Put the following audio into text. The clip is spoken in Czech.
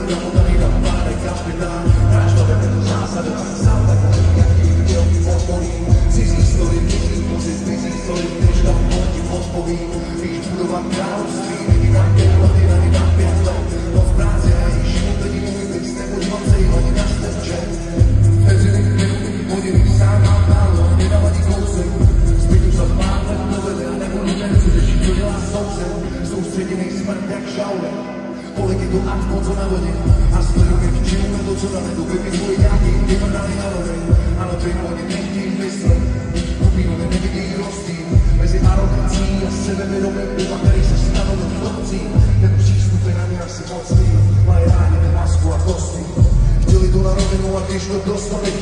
program tady dám párek kapitán. Hráč to vede do zásadu, tak sám tak můžu jaký viděl mi podporí. Cizí story, cizí pocit, cizí story, než tam ti odpovím. Víš budovat království, lidi tam 5 let, lidi tam 5 let. Noc práce a jejich život, lidi můj byt, nebo 20 hodin na stevče. Vteřiny, minuty, hodiny, sám mám málo, nedávadí kousek. Zbyt už za pár let povede a nebudu nechci řešit, co dělá soused. Soustředěnej smrt jak šaule. Kolik je to atmo, co na vodě. A stojí mi v čilu, to co na nedu, vypisuji nějaký vybrdaný halovej. Ale ty oni nechtějí myslet, upínumy nevidějí rozdíl. Mezi arogancí a sebevědomím, a který se stanou v obcí. Ten přístup je na ně asi mocný, mají rádi masku a kosti. Chtěli to na rovinu a když to dostali,